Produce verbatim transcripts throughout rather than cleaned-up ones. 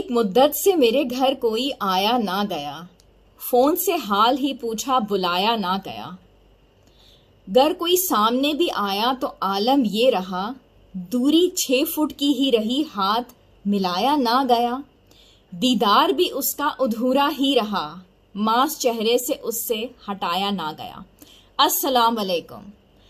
एक मुद्दत से मेरे घर कोई आया ना गया, फोन से हाल ही पूछा बुलाया ना गया। गर कोई सामने भी आया तो आलम ये रहा, दूरी छह फुट की ही रही, हाथ मिलाया ना गया। दीदार भी उसका अधूरा ही रहा, मांस चेहरे से उससे हटाया ना गया। अस्सलाम वालेकुम।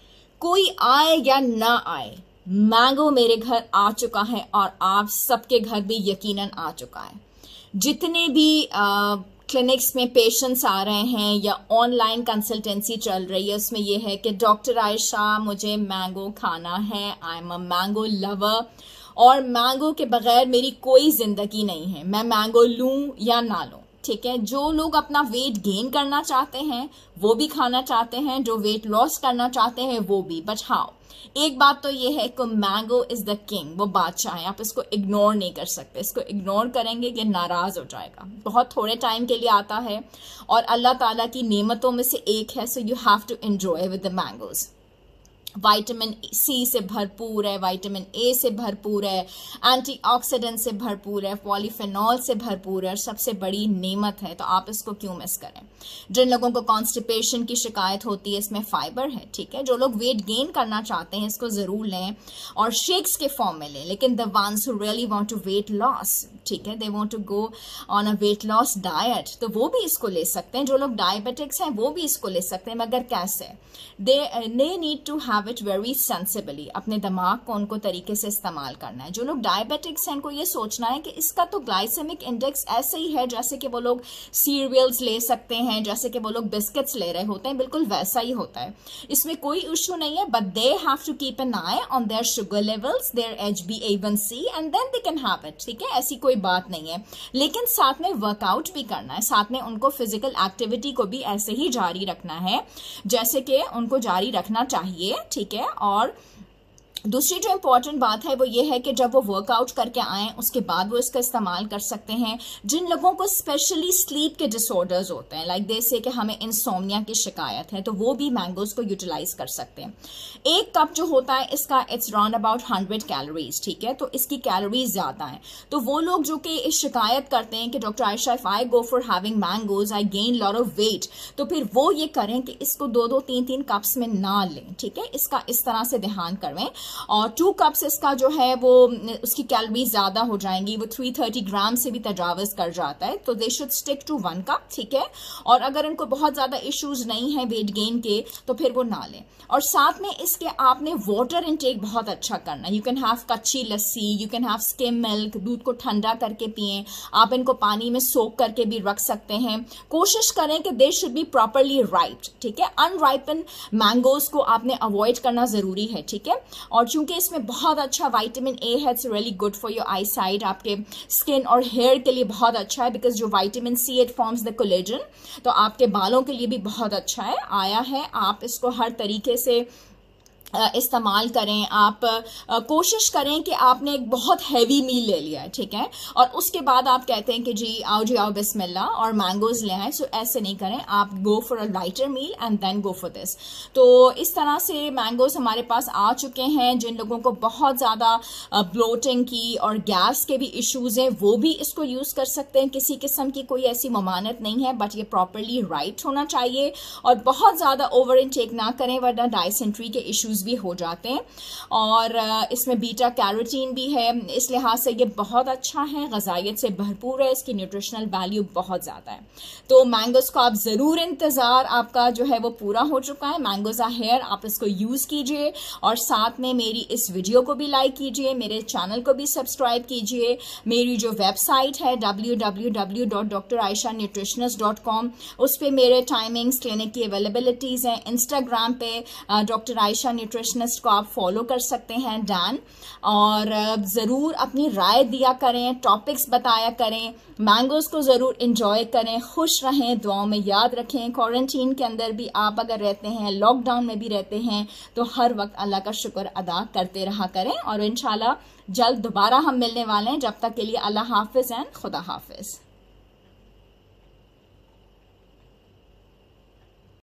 कोई आए या ना आए, मैंगो मेरे घर आ चुका है और आप सबके घर भी यकीनन आ चुका है। जितने भी क्लिनिक्स में पेशेंट्स आ रहे हैं या ऑनलाइन कंसल्टेंसी चल रही है, उसमें यह है कि डॉक्टर आयशा मुझे मैंगो खाना है, I am a mango lover, और मैंगो के बगैर मेरी कोई जिंदगी नहीं है, मैं मैंगो लूं या ना लूं। ठीक है, जो लोग अपना वेट गेन करना चाहते हैं वो भी खाना चाहते हैं, जो वेट लॉस करना चाहते हैं वो भी। बट हाँ, एक बात तो ये है कि मैंगो इज द किंग, वो बादशाह है, आप इसको इग्नोर नहीं कर सकते। इसको इग्नोर करेंगे कि नाराज हो जाएगा। बहुत थोड़े टाइम के लिए आता है और अल्लाह ताला की नेमतों में से एक है, so you have to enjoy with the mangoes. Vitamin C से भरपूर है, विटामिन ए से भरपूर है, एंटीऑक्सीडेंट से भरपूर है, पॉलीफेनॉल से भरपूर है, और सबसे बड़ी नेमत है, तो आप इसको क्यों मिस करें। जिन लोगों को कॉन्स्टिपेशन की शिकायत होती है, इसमें फाइबर है। ठीक है, जो लोग वेट गेन करना चाहते हैं इसको जरूर लें और शेक्स के फॉर्म में लें। लेकिन the ones who really want to weight loss, ठीक है, they want to go on a weight loss diet, तो वो भी इसको ले सकते हैं। जो लोग डायबिटिक्स हैं वो भी इसको ले सकते हैं, मगर कैसे, they they need to have it very sensibly. अपने दिमाग को उनको तरीके से इस्तेमाल करना है। जो लोग डायबिटिक्स हैं उनको ये सोचना है कि इसका तो ग्लाइसेमिक इंडेक्स ऐसे ही है जैसे कि वो लोग सीरियल्स ले सकते हैं, जैसे कि वो लोग बिस्किट्स ले रहे होते हैं, बिल्कुल वैसा ही होता है, इसमें कोई इश्यू नहीं है। But they have to keep an eye on their sugar levels, their H B A one C, and then they can have it. ठीक है, ऐसी कोई बात नहीं है। लेकिन साथ में वर्कआउट भी करना है, साथ में उनको फिजिकल एक्टिविटी को भी ऐसे ही जारी रखना है जैसे कि उनको जारी रखना चाहिए। ठीक है, और दूसरी जो इम्पोर्टेंट बात है वो ये है कि जब वो वर्कआउट करके आए उसके बाद वो इसका इस्तेमाल कर सकते हैं। जिन लोगों को स्पेशली स्लीप के डिसऑर्डर्स होते हैं, लाइक दे से कि हमें इंसोम्निया की शिकायत है, तो वो भी मैंगोज को यूटिलाइज कर सकते हैं। एक कप जो होता है इसका it's round about hundred calories. ठीक है, तो इसकी कैलोरीज ज्यादा है। तो वो लोग जो कि इस शिकायत करते हैं कि doctor Ayesha if I go for having mangoes I gain lot of weight, तो फिर वो ये करें कि इसको दो दो तीन तीन कप्स में ना लें। ठीक है, इसका इस तरह से ध्यान करें। और टू कप्स इसका जो है वो उसकी कैलोरीज ज्यादा हो जाएंगी, वो थ्री थर्टी ग्राम से भी तजावज कर जाता है, तो they should stick to one cup. ठीक है, और अगर इनको बहुत ज्यादा इश्यूज नहीं है वेट गेन के तो फिर वो ना लें। और साथ में इसके आपने वाटर इनटेक बहुत अच्छा करना है। You can have kachchi lassi, you can have skim milk, दूध को ठंडा करके पिएं। आप इनको पानी में सोक करके भी रख सकते हैं। कोशिश करें कि they should be properly riped. ठीक है, अनराइपन मैंगोज को आपने अवॉइड करना जरूरी है। ठीक है, और चूंकि इसमें बहुत अच्छा विटामिन ए है, it's really good for your eye sight, आपके स्किन और हेयर के लिए बहुत अच्छा है, बिकॉज जो vitamin C it forms the collagen, तो आपके बालों के लिए भी बहुत अच्छा है, आया है। आप इसको हर तरीके से इस्तेमाल करें। आप कोशिश करें कि आपने एक बहुत हैवी मील ले लिया है, ठीक है, और उसके बाद आप कहते हैं कि जी आओ जी आओ बिस्मिल्लाह और मैंगोज ले आए। सो ऐसे नहीं करें, आप go for a lighter meal and then go for this. तो इस तरह से मैंगोज हमारे पास आ चुके हैं। जिन लोगों को बहुत ज़्यादा ब्लोटिंग की और गैस के भी इश्यूज हैं वो भी इसको यूज़ कर सकते हैं। किसी किस्म की कोई ऐसी ममानत नहीं है, बट ये प्रॉपरली राइट होना चाहिए और बहुत ज़्यादा ओवर इनटेक ना करें, वरना डायसेंट्री के इश्यूज भी हो जाते हैं। और इसमें बीटा कैरोटीन भी है, इस लिहाज से ये बहुत अच्छा है, ग़िज़ाइयत से भरपूर है, इसकी न्यूट्रिशनल वैल्यू बहुत ज़्यादा है। तो मैंगोज को आप ज़रूर, इंतज़ार आपका जो है वो पूरा हो चुका है। मैंगोज आर हियर, आप इसको यूज़ कीजिए और साथ में मेरी इस वीडियो को भी लाइक कीजिए, मेरे चैनल को भी सब्सक्राइब कीजिए। मेरी जो वेबसाइट है W W W dot doctor Ayesha nutritionist dot com, उस पर मेरे टाइमिंग्स, क्लिनिक की अवेलेबिलिटीज़ हैं। इंस्टाग्राम पे डॉक्टर आयशा न्यूट्रिशनिस्ट को आप फॉलो कर सकते हैं, डैन। और ज़रूर अपनी राय दिया करें, टॉपिक्स बताया करें, मैंगोज को ज़रूर इंजॉय करें, खुश रहें, दुआओं में याद रखें। क्वारंटीन के अंदर भी आप अगर रहते हैं, लॉकडाउन में भी रहते हैं, तो हर वक्त अल्लाह का शुक्र अदा करते रहा करें। और इंशाल्लाह जल्द दोबारा हम मिलने वाले हैं। जब तक के लिए अल्लाह हाफिज़ एंड खुदा हाफिज़।